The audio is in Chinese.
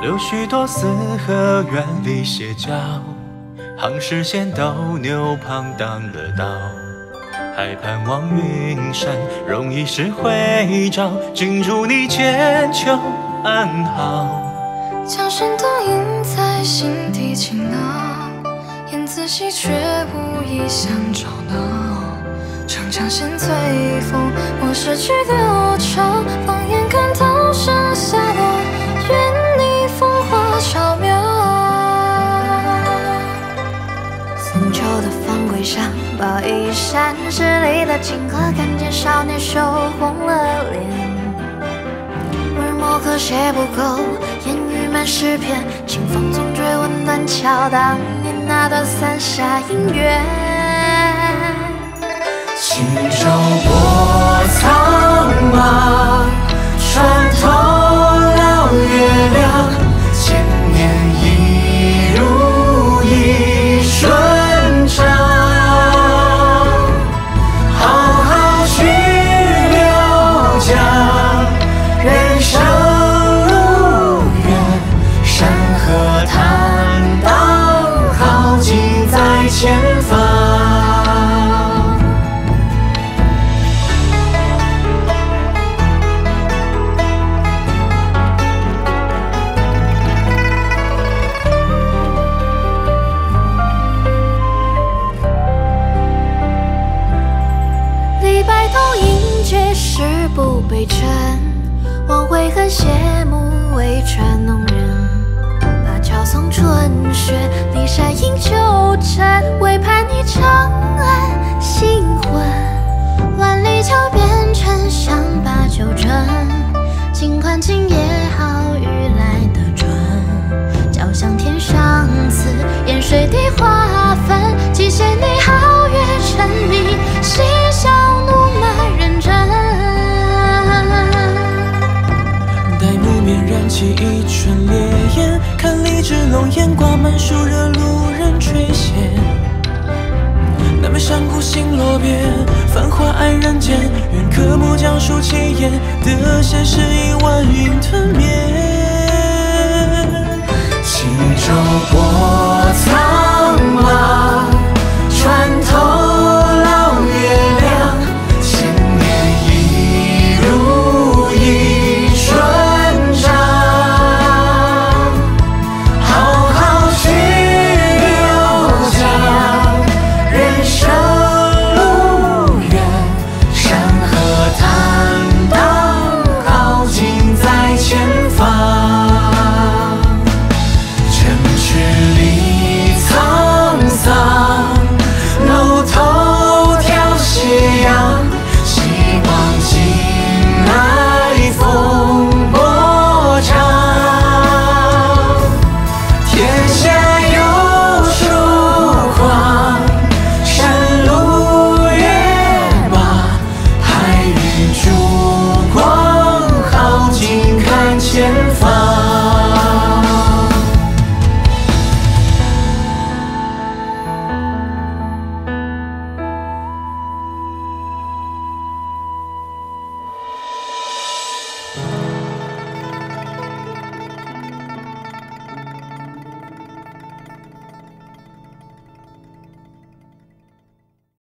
留许多四合院里歇脚，항视线斗牛旁当了道，还盼望云山容易是回照，尽祝你千秋安好。 江山倒映在心底轻挠，言仔细却无意想找到。长枪先随风，我失去流潮，放眼看涛声下落，愿你风华巧妙。深秋的方柜上，抱一扇十里的清河，看见少年羞红了脸。而墨可写不够，烟雨满诗篇，清风总追问断桥，当年那段伞下姻缘。 轻舟过苍茫，穿透了月亮，千年一如一顺畅。浩浩去流江，人生路远，山河坦荡，浩尽在前方。 不悲沉，望悔恨谢幕，为传弄人。把桥送春雪，离山饮酒斟，为盼你长安新婚。万里桥边沉香把酒斟，尽管今夜好雨来得准。交响天上词，烟水滴花粉，寄谢你皓月沉迷，嬉笑怒骂认真。 燃起一圈烈焰，看荔枝浓烟挂满树，惹路人垂涎。南北山谷星落别，繁华爱人间。愿刻木讲述奇言，得现实以万云吞灭。 轻舟过